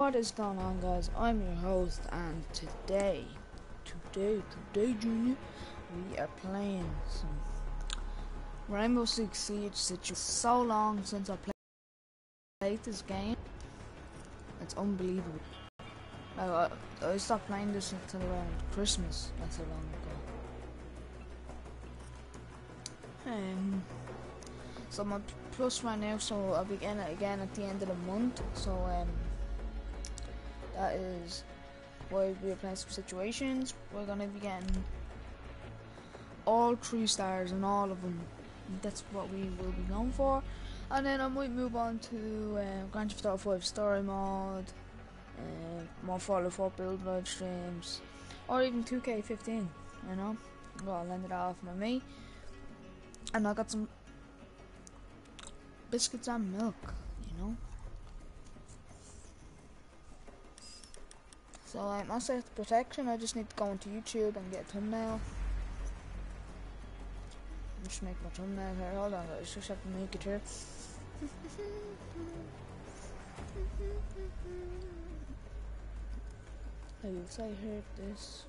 What is going on, guys? I'm your host, and today, Junior, we are playing some Rainbow Six Siege situation. So long since I played this game, it's unbelievable. Like, I stopped playing this until around Christmas. That's how long ago. So I'm on plus right now, so I'll begin it again at the end of the month. So that is why we're playing some situations. We're gonna be getting all 3 stars and all of them. That's what we will be going for. And then I might move on to Grand Theft Auto 5 story mode, more Fallout 4 build live streams, or even 2K15. You know, well, I'll end it off with me. And I got some biscuits and milk, you know. So I'm set protection. I just need to go into YouTube and get a thumbnail. Just make my thumbnail here. Hold on, guys. Just have to make it here. I guess I heard this.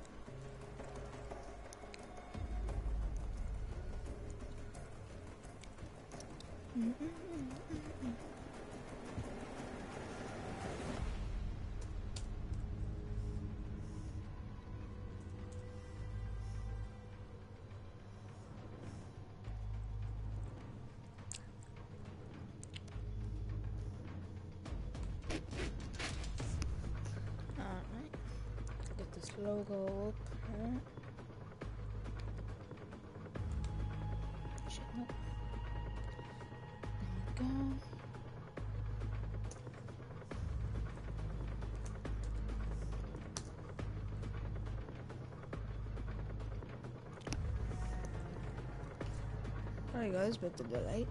Alright, get this logo up here. Shit, no. There we go. Sorry guys about the delay.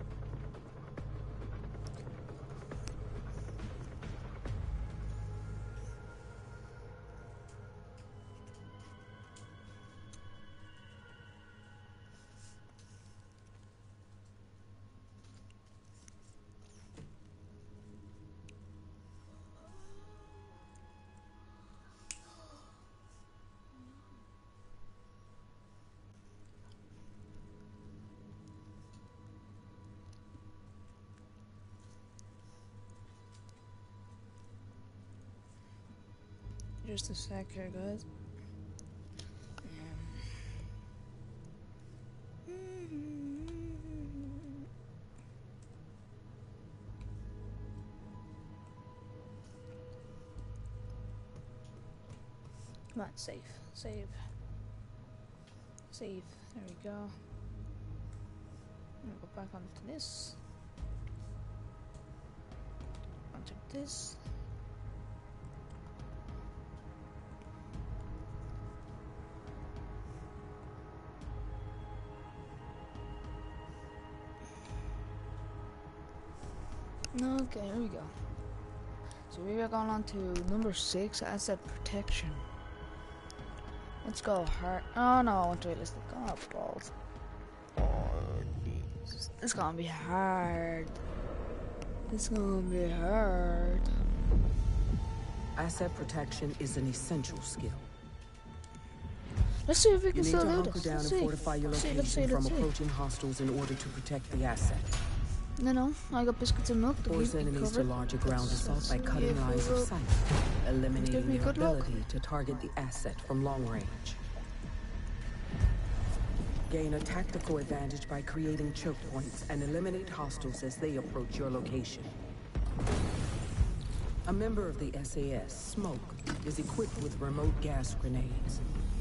Just a sec here, guys. Come on, save. There we go. I'm gonna go back onto this. Onto this. Okay, here we go. So we are going on to number 6, asset protection. Let's go hard. Oh no, I want realistic. Oh balls. Oh Jesus. It's gonna be hard. Asset protection is an essential skill. Let's see if we can You need still to do hunker this. down Let's and see. fortify your Let's location see. from approaching hostiles in order to protect the asset. No, I got biscuits and milk to Force keep me enemies to covered. launch a ground assault by cutting lines of sight, eliminating me their good luck. ability to target the asset from long range. Gain a tactical advantage by creating choke points and eliminate hostiles as they approach your location. A member of the SAS, Smoke, is equipped with remote gas grenades.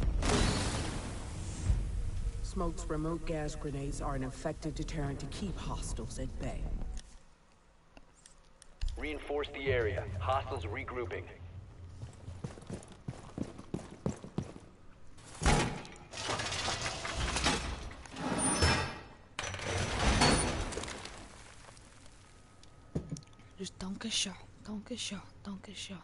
Smoke's remote gas grenades are an effective deterrent to keep hostiles at bay. Reinforce the area. Hostiles regrouping. Just don't get shot. Don't get shot. Don't get shot.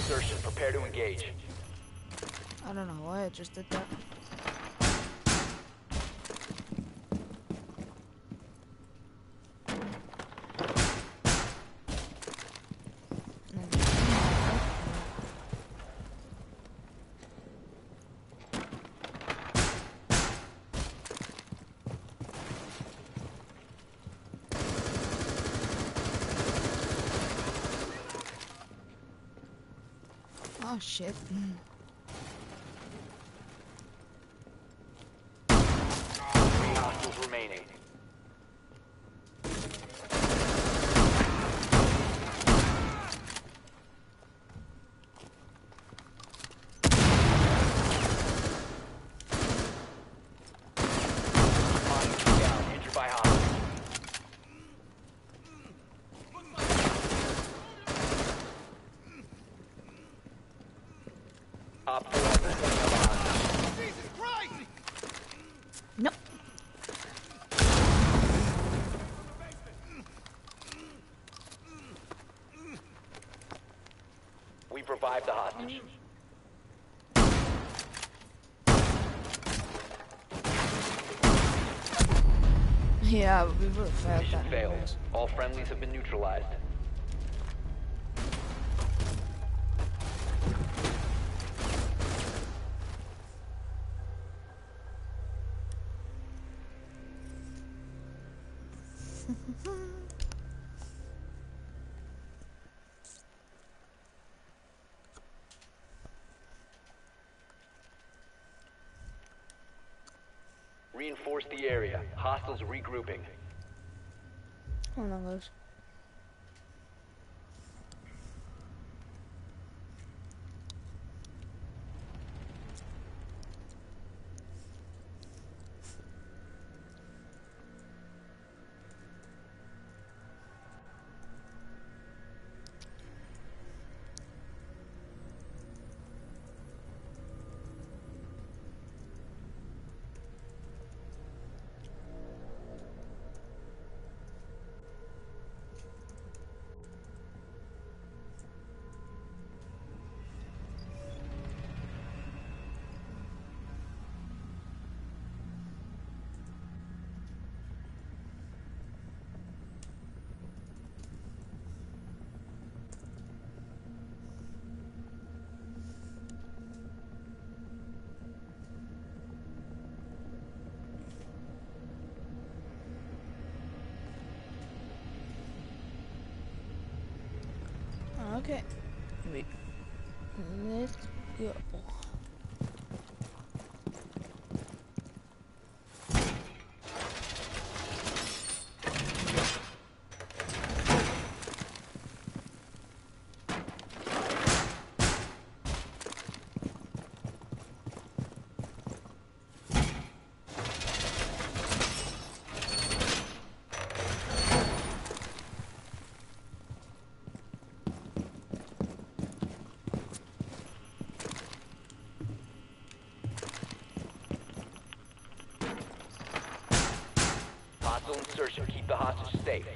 insertion. Prepare to engage. I don't know why I just did that. Oh shit. Three hostiles remaining. Hostage down. Injured by hostage. Op 4 has been pointing out a hostage. No. We've revived the hostage. Yeah, but we would have failed Mission that failed. anyways. All friendlies have been neutralized. Reinforce the area. Hostiles regrouping. Hold on, guys. Okay. Wait. Let's go. Hostile insertion. Keep the hostage safe.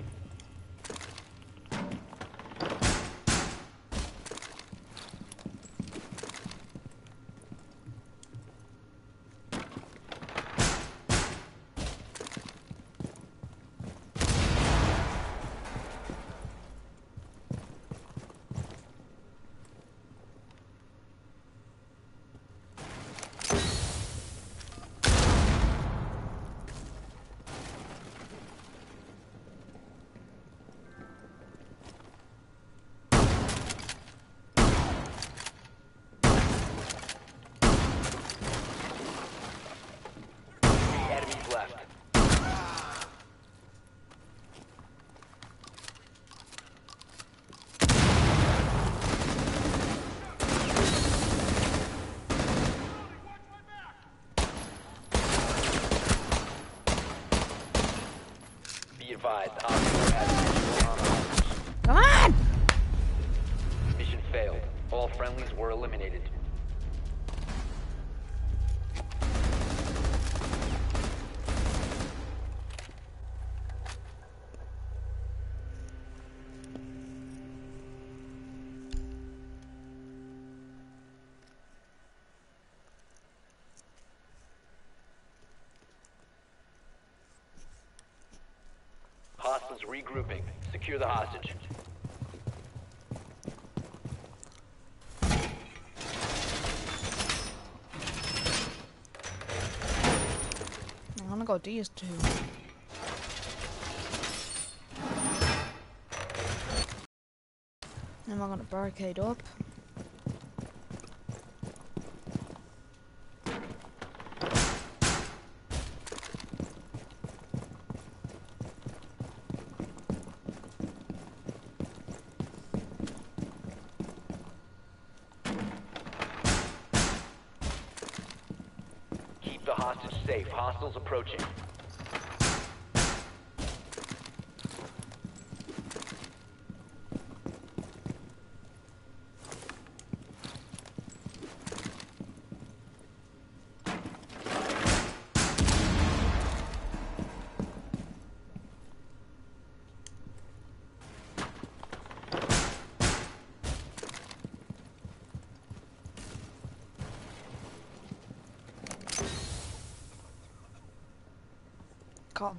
Enemies left. Be advised, Op 4 has visual on hostages. Come on! Mission failed. All friendlies were eliminated. Hostiles regrouping. Secure the hostage. I'm gonna go these two. And I'm gonna barricade up. Keep the hostage safe. Hostiles approaching. Come.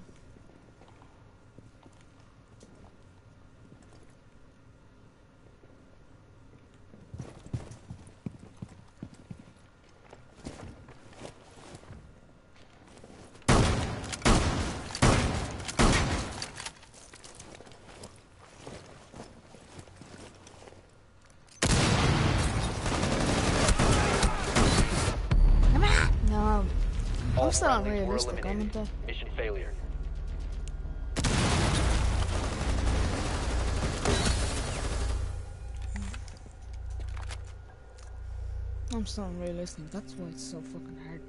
No. All I'm still not friendlies were realistic, aren't eliminated. I? Mission failure. I'm still unrealistic. That's why it's so fucking hard.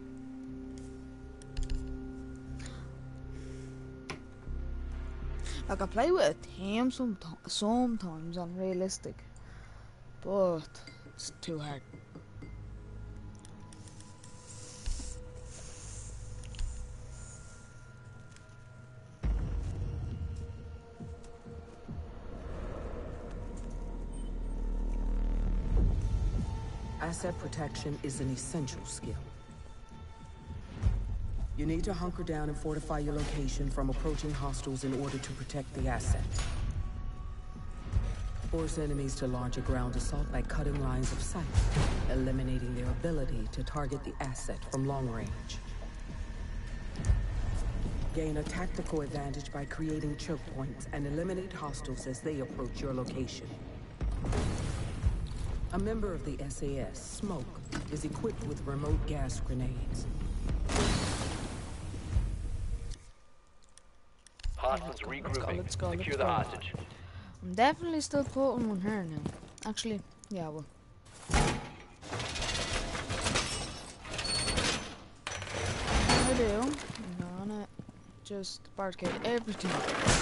Like I play with a team sometimes I'm realistic, but it's too hard. Asset protection is an essential skill. You need to hunker down and fortify your location from approaching hostiles in order to protect the asset. Force enemies to launch a ground assault by cutting lines of sight, eliminating their ability to target the asset from long range. Gain a tactical advantage by creating choke points and eliminate hostiles as they approach your location. A member of the SAS, Smoke, is equipped with remote gas grenades. Hostiles regrouping. let's go. Secure the hostage. I'm definitely still putting one here now. Actually, yeah, well. I do. I'm gonna just barricade everything.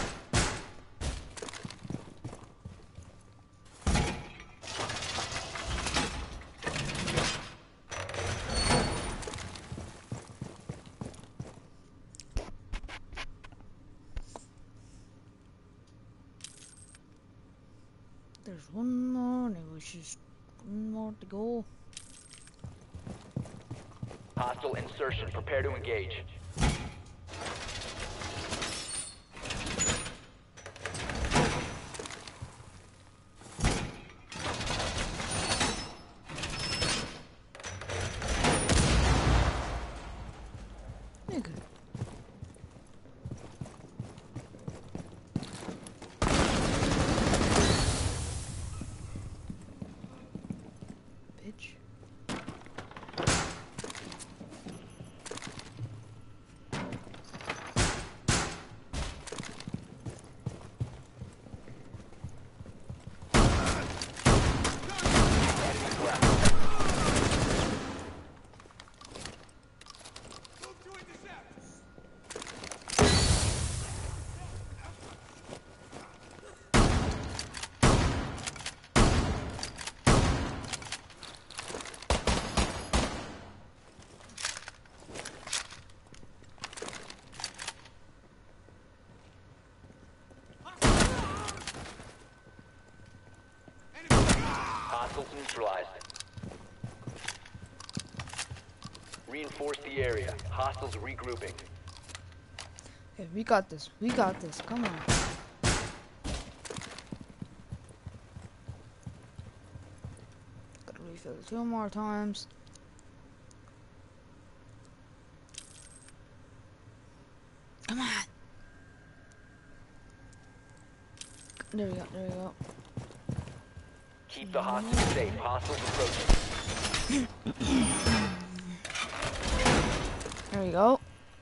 There's one more, there was just one more to go. Hostile insertion. Prepare to engage. Nigga. Bitch. Hostiles neutralized. Reinforce the area. Hostiles regrouping. Okay, we got this. We got this. Come on. Gotta refill it 2 more times. Come on. There we go. There we go. Keep the hostage safe. Hostiles approaching. There we go.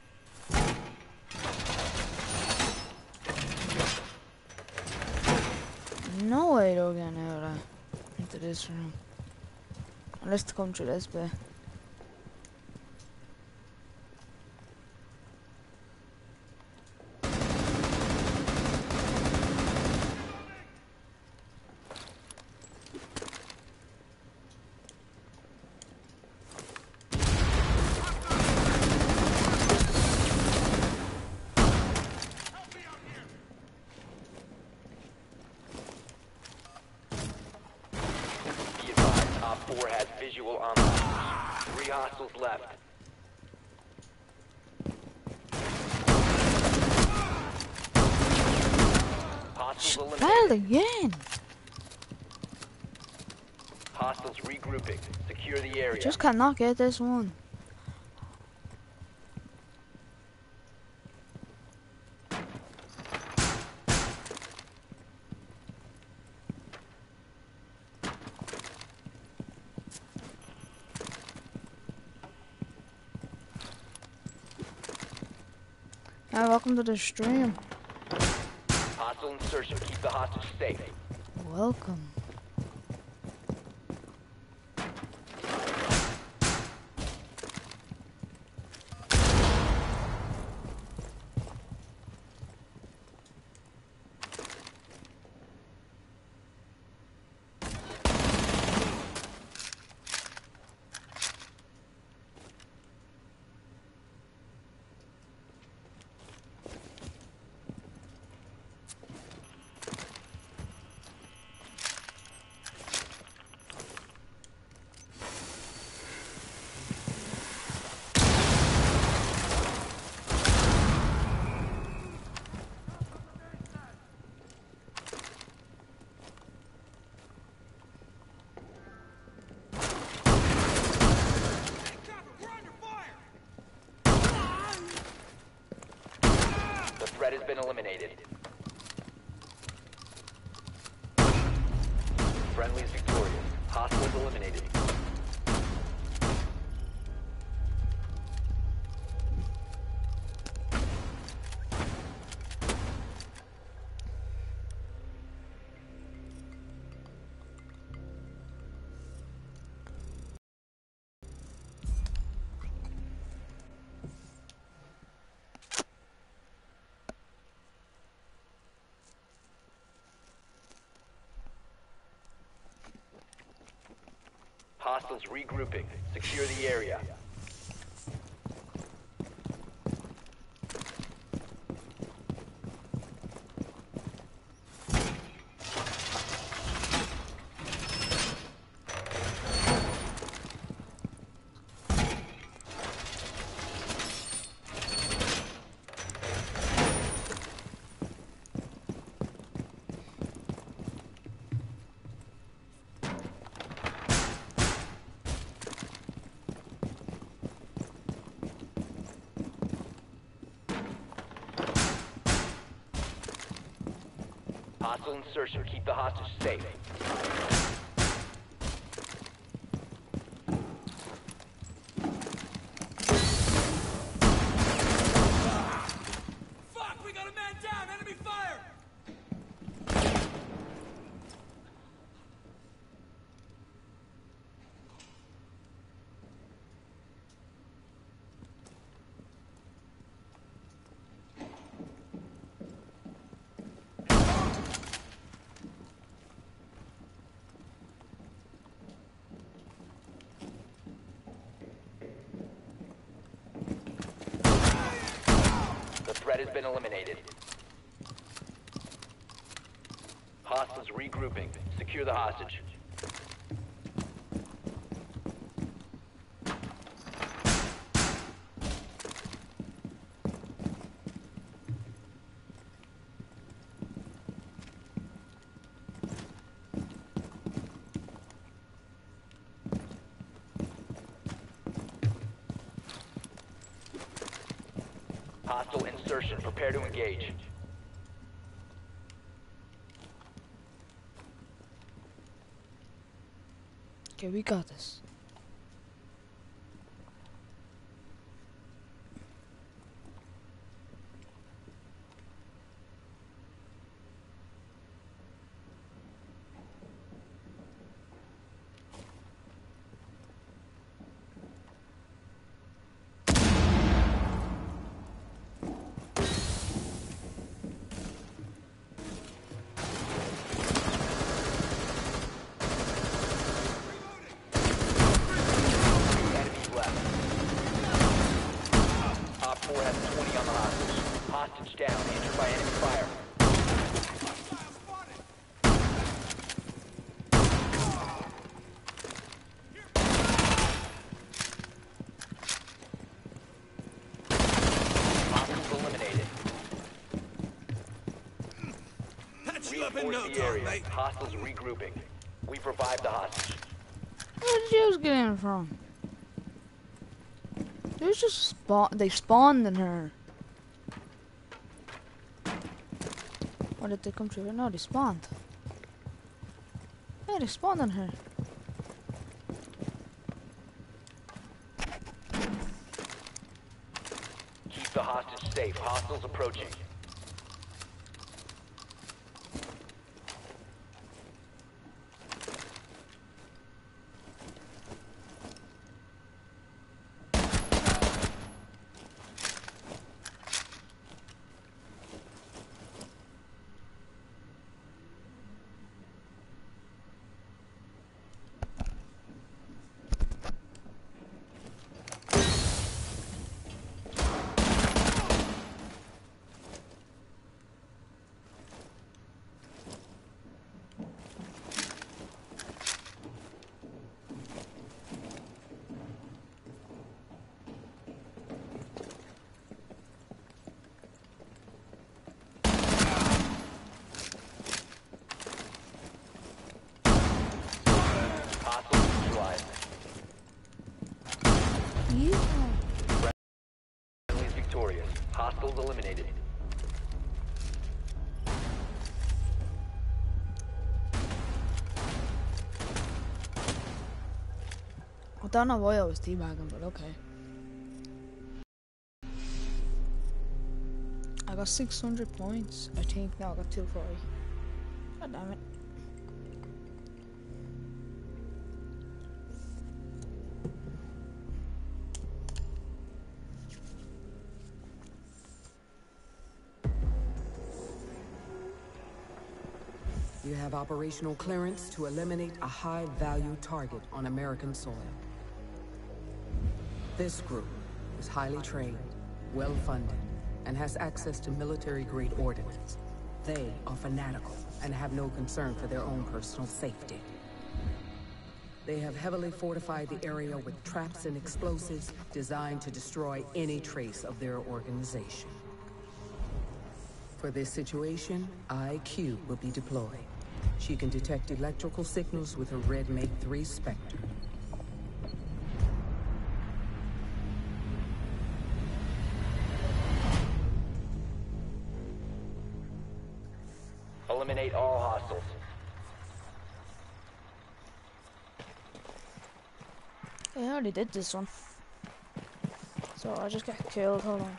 No way they're getting out into this room. Unless to come through this bit. Be advised, Op 4 has visual on the hostage. 3 hostiles left. Hostiles Fell eliminated. again. Hostiles regrouping. Secure the area. Just cannot get this one. Yeah, welcome to the stream. Hostile insertion. Keep the hostage safe. Welcome. The threat has been eliminated. Friendly is victorious. Hostiles eliminated. Hostiles regrouping. Secure the area. Hostile insertion. Keep the hostage safe. Fuck! We got a man down! Enemy fire! The threat has been eliminated. Hostiles regrouping. Secure the hostage. Hostile insertion. Prepare to engage. Okay, we got this. Enemies left. Op 4 has 20 on the hostage. Hostage down. Injured by enemy fire. Hostiles eliminated. Patch you up in no Reinforce the time, area. mate. Hostiles regrouping. We revived the hostage. Where did you get in from? There's just they spawned in her. Or did they come through? No, they spawned. Yeah, they spawned on her. Keep the hostage safe. Hostiles approaching. Hostiles neutralized. Yeah. Friendly is victorious. Hostiles eliminated. I don't know why I was teabagging, but okay. I got 600 points, I think. No, I got 240. God damn it. You have operational clearance to eliminate a high-value target on American soil. This group is highly trained, well-funded, and has access to military-grade ordnance. They are fanatical and have no concern for their own personal safety. They have heavily fortified the area with traps and explosives designed to destroy any trace of their organization. For this situation, IQ will be deployed. She can detect electrical signals with her red Make 3 Spectre. Eliminate all hostiles. Yeah, I already did this one. So I just got killed, hold on.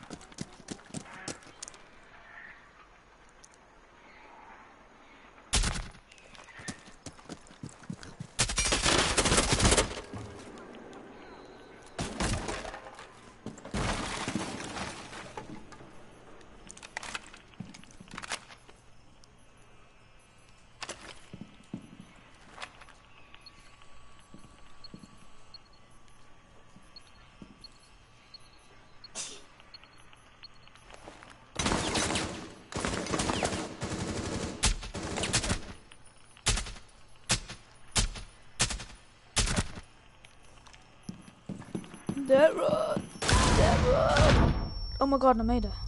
That run! That run! Oh my god, I made it.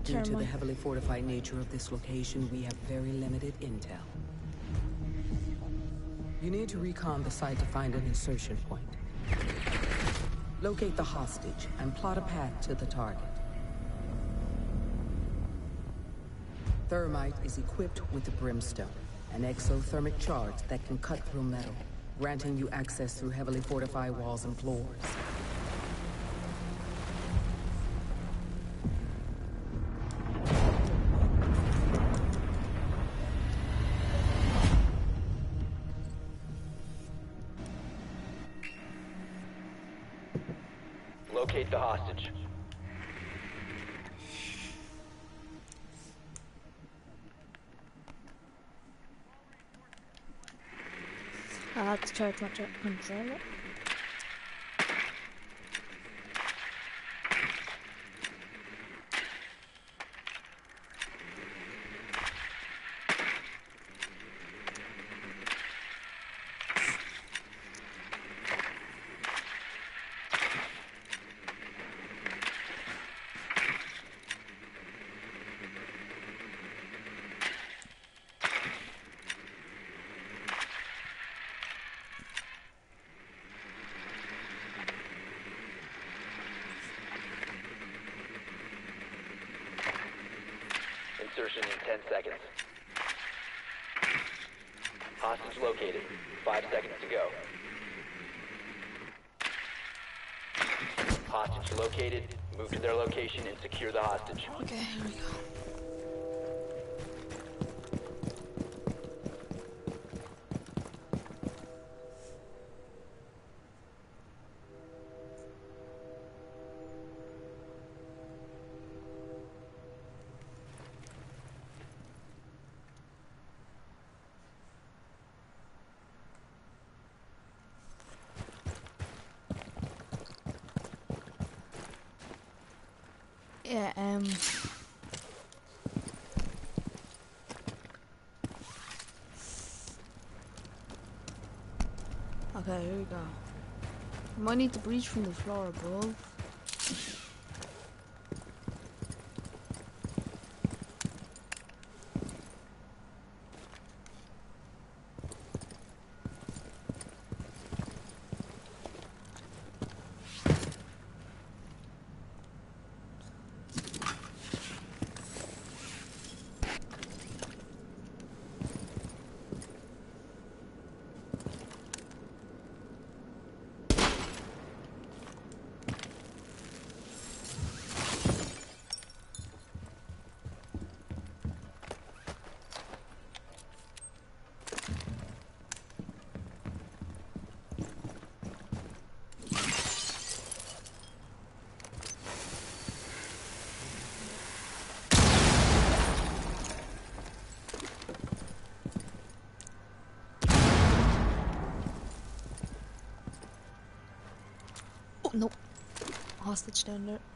Due to the Termite. heavily fortified nature of this location, we have very limited intel. You need to recon the site to find an insertion point. Locate the hostage and plot a path to the target. Thermite is equipped with the Brimstone, an exothermic charge that can cut through metal, granting you access through heavily fortified walls and floors. Locate the hostage. I have to charge my controller. Insertion in 10 seconds. Hostage located. 5 seconds to go. Hostage located. Move to their location and secure the hostage. Okay, here we go. Yeah, okay, here we go. Might need to breach from the floor above. Oh, nope. Hostage down there.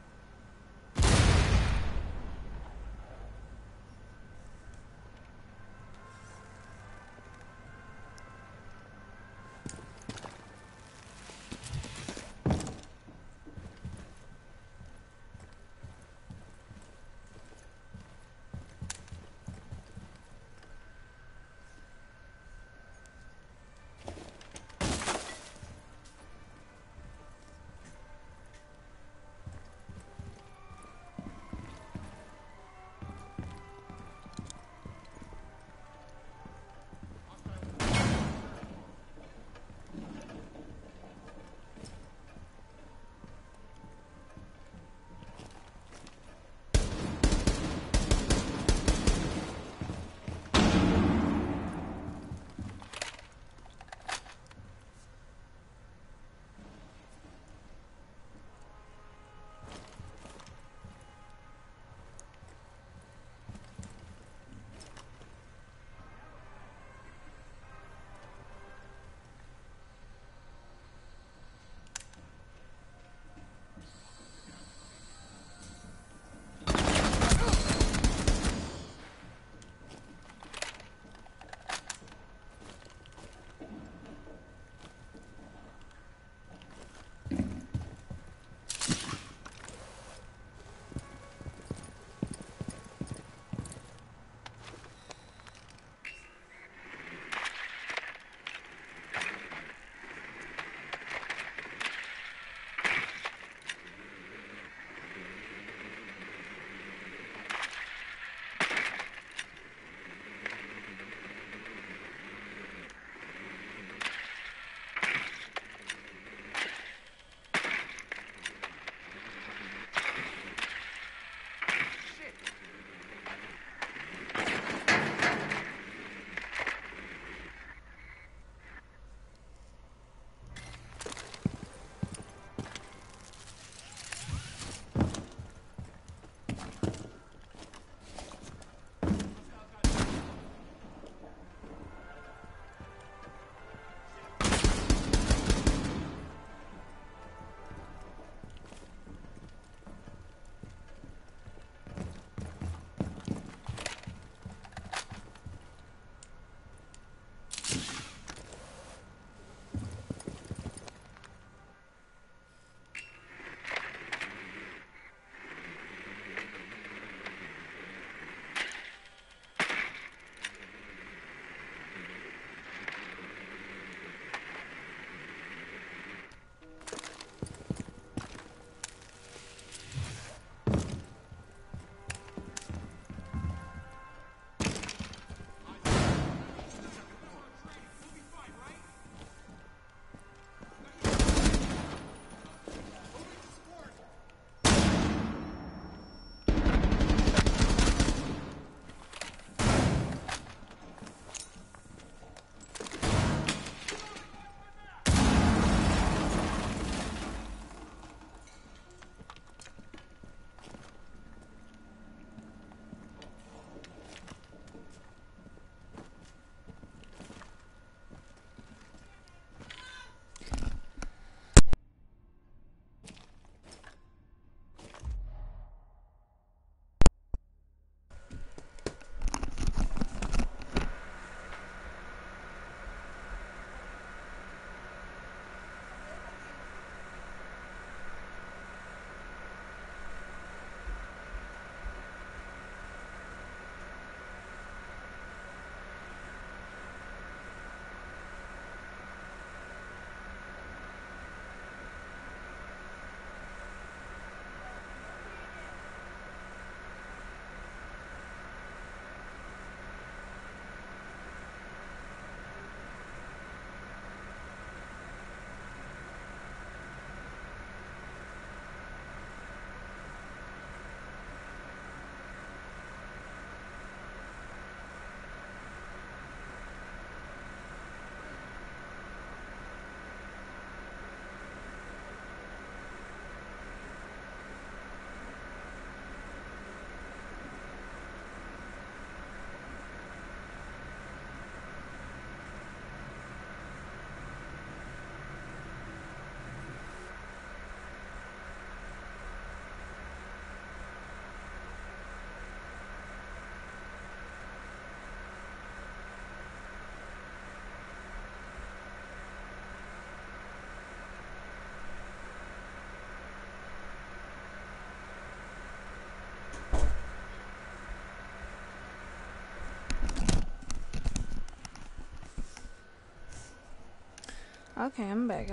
Okay, I'm back.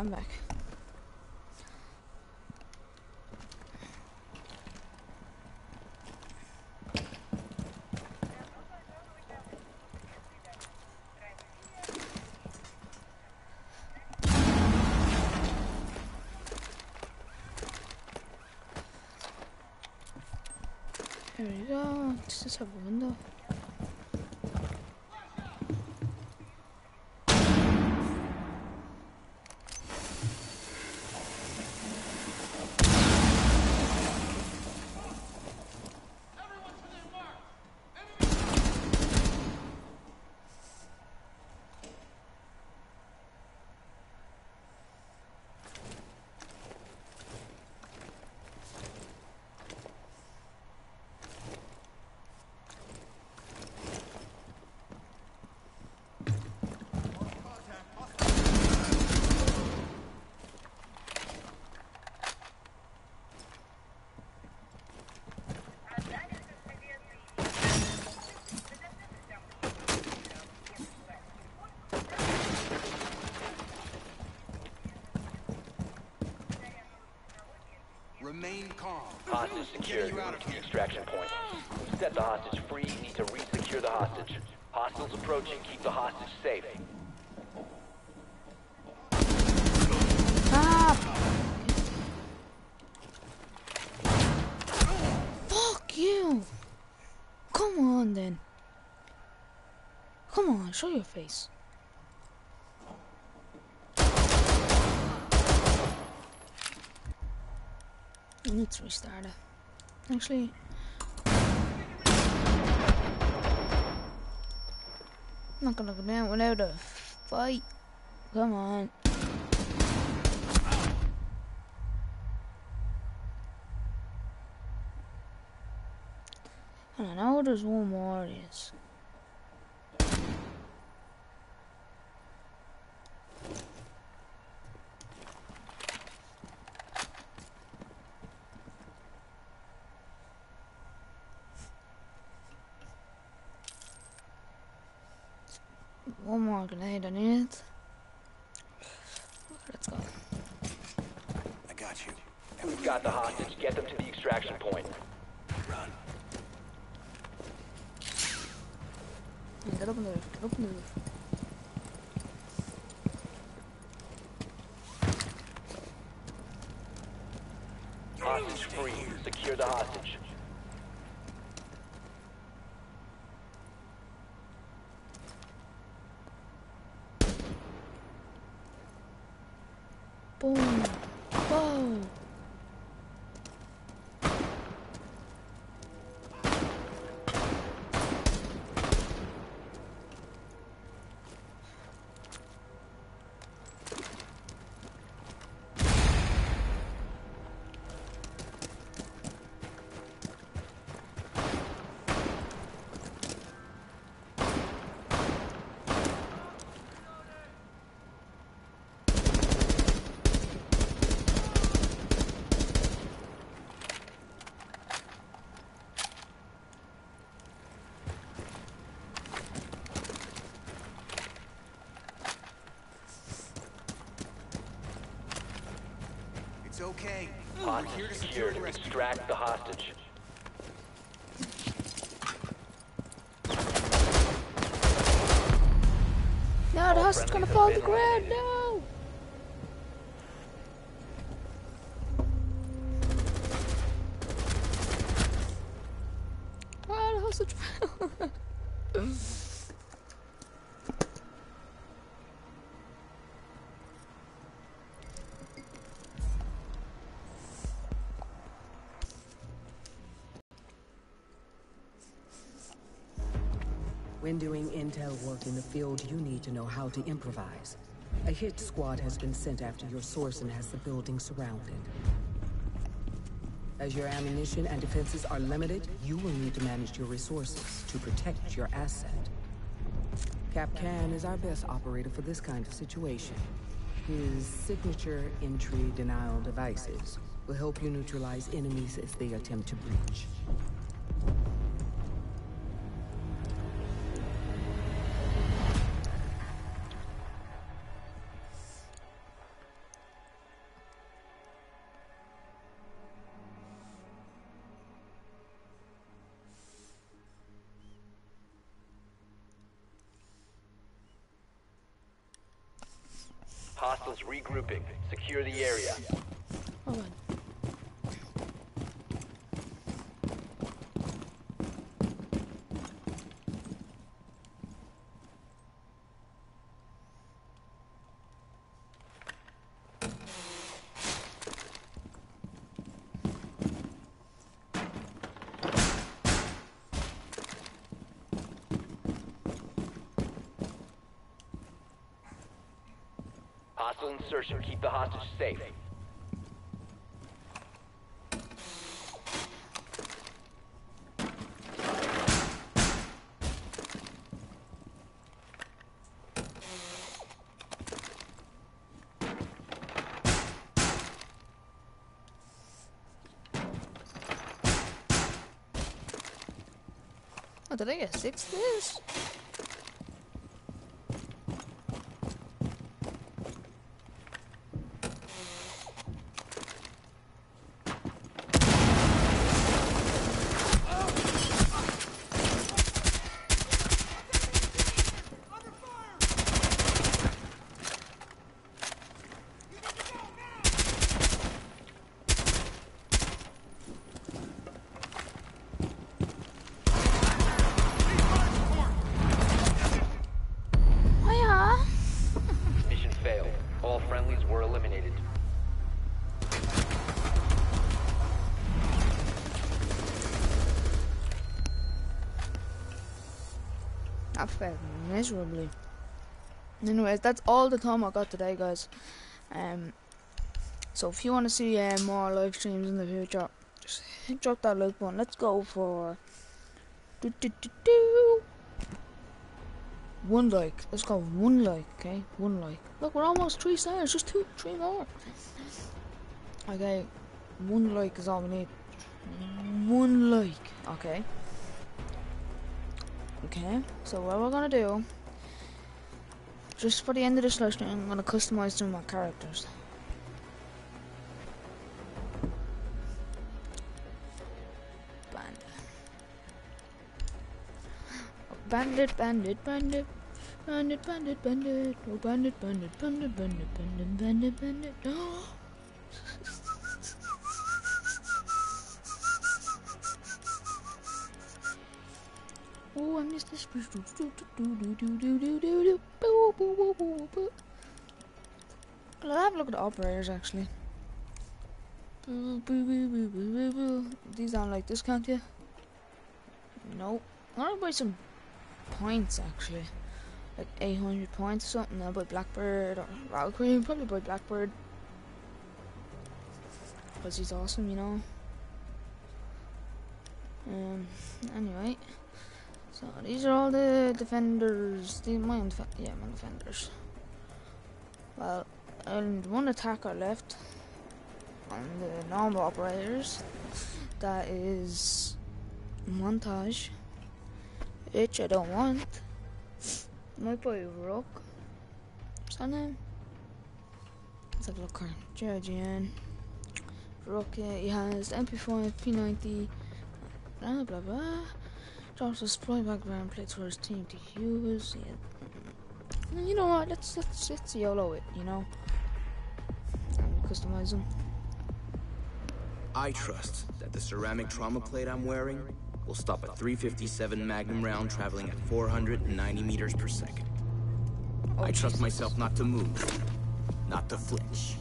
There we go. Let's just have a window. Remain calm. Hostage secured. Move to the extraction point. Set the hostage free. Need to re-secure the hostage. Hostiles approaching. Keep the hostage safe. Ah! Fuck you! Come on then. Come on, show your face. Let's restart it. Actually, I'm not gonna go down without a fight. Come on. And I know there's one more of this. One more grenade I need. Let's go. I got you. We've got the hostage. Get them to the extraction point. Run. Get up in there. Get up in there. Hostage free. Secure the hostage. Boom. Whoa. It's okay. Hostage We're here to secure secured. the rescue. Extract the hostage. No, the All house is gonna friendlies fall have to the been ground. eliminated. No. Oh, the hostage fell. When doing intel work in the field, you need to know how to improvise. A hit squad has been sent after your source and has the building surrounded. As your ammunition and defenses are limited, you will need to manage your resources to protect your asset. Cap Can is our best operator for this kind of situation. His signature entry denial devices will help you neutralize enemies as they attempt to breach. Hostiles regrouping. Secure the area. Oh god. Hostile insertion. Keep the hostage safe. Oh, did I get 6 of this? Mission failed. All friendlies were eliminated. I failed miserably. Anyways, that's all the time I got today, guys. So if you want to see more live streams in the future, just drop that like button. Let's go for 1 like. Let's go 1 like, okay? 1 like. Look, we're almost 3 stars. Just 3 more. Okay, 1 like is all we need. 1 like, okay? Okay, so what we're gonna do, just for the end of this live stream, I'm gonna customize some of my characters. Bandit, bandit, bandit, bandit, bandit, bandit, oh bandit, bandit, bandit, bandit, bandit, bandit, bandit. Oh, I missed this. I'll have a look at the operators actually. These aren't like this, can't you? Nope. I'm gonna buy some points actually, like 800 points or something. I'll buy Blackbird or Valkyrie. Probably buy Blackbird because he's awesome, you know. Anyway, so these are all the defenders. My defenders. Well, and 1 attacker left on the normal operators. That is Montage, which I don't want. Might buy Rook. What's that name? Let's have a look here. Georgian. Rook, he has MP5, P90, blah blah blah. Drops a supply background plates for his team to use. Yeah. You know what? Let's YOLO it. You know, and customize them. I trust that the ceramic trauma plate I'm wearing will stop a 357 Magnum round traveling at 490 meters per second. I trust myself not to move, not to flinch.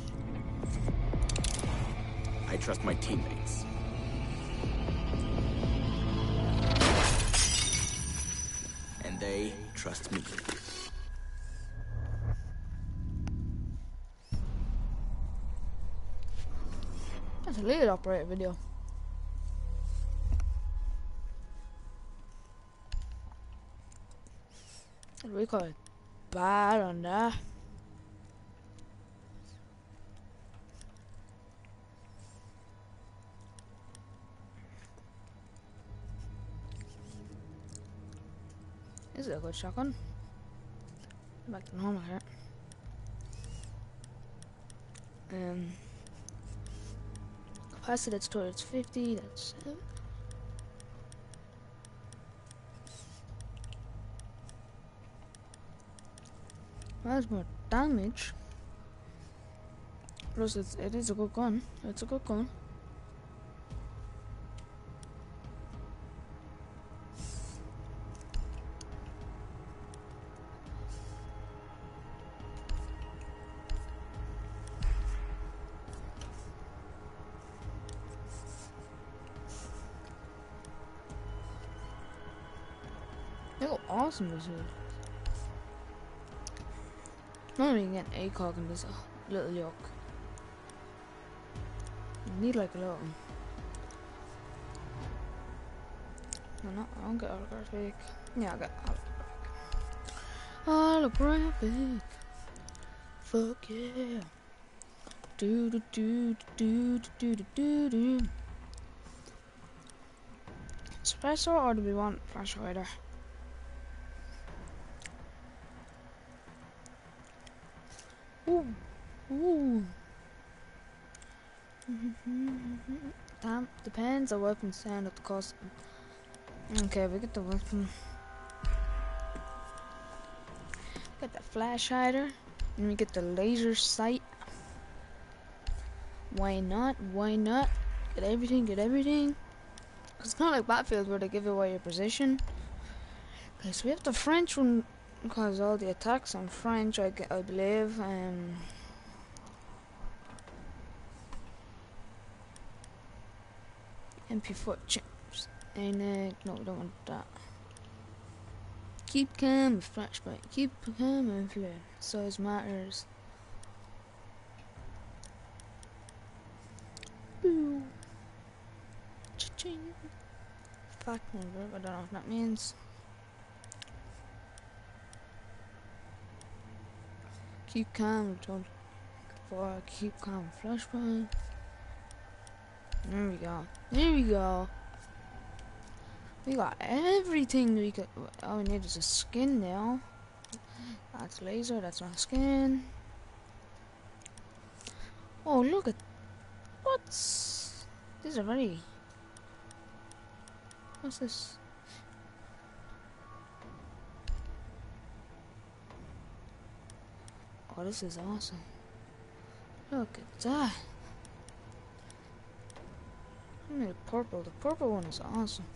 I trust my teammates. And they trust me. That's a lead operator video. We call it bad on that. This is a good shotgun. Back to normal here. Capacity storage 50. That's That's more damage. Plus, it is a good gun. It's a good gun. Look how awesome this is. Not even getting ACOG in this little yoke. You need like a little. No, I don't get holographic. Yeah, I got holographic. Holographic. Fuck yeah. Do do do do do do do do. Suppressor, or do we want flash hider? Ooh, ooh. Damn, depends on weapon sound at the cost. Okay, we get the weapon. Get the flash hider, and we get the laser sight. Why not? Why not? Get everything, get everything. Cause it's not like Battlefield where they give away your position. Okay, so we have the French one. Because all the attacks on French, I believe. MP foot chips. And no, we don't want that. Keep calm with flashback. Keep calm and flare. Size matters. Boo. Cha-ching. Fact number. I don't know what that means. Keep calm, don't for keep calm, flashbang. There we go. There we go. We got everything we could. All we need is a skin now. That's laser, that's not skin. Oh, look at what's these are very. What's this? Oh, this is awesome. Look at that. I mean, the purple one is awesome.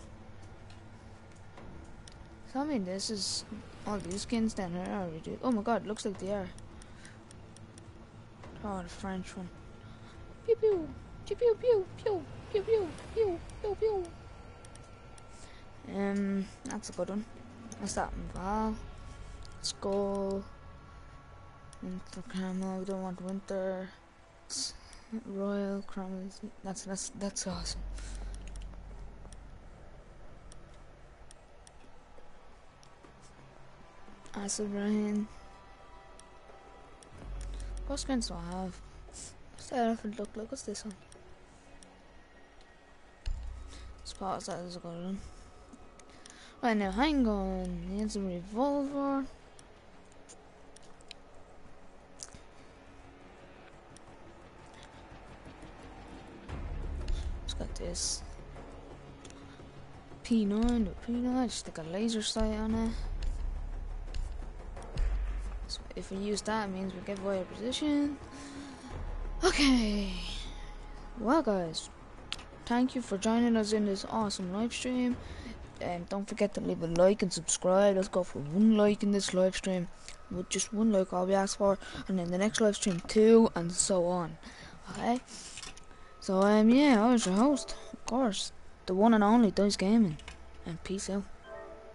So, I mean, this is all these skins down here I already do. Oh my god, looks like they are. Oh, the French one. Pew pew, pew pew pew pew pew pew pew pew pew. That's a good one. What's that? Val, Skull. Winter camo, we don't want winter. Royal camo, that's awesome. Acid rain. What skins do I have? What's the elephant look like? What's this one? Spot that is a good one. Right now, hang on. Needs a revolver. Got this P9 or P9, just stick a laser sight on it. So if we use that, it means we give away our position. Okay. Well, guys, thank you for joining us in this awesome live stream. And don't forget to leave a like and subscribe. Let's go for 1 like in this live stream. With just 1 like, all we ask for, and then the next live stream 2, and so on. Okay. So, yeah, I was your host, of course, the one and only Dice Gaming, and peace out.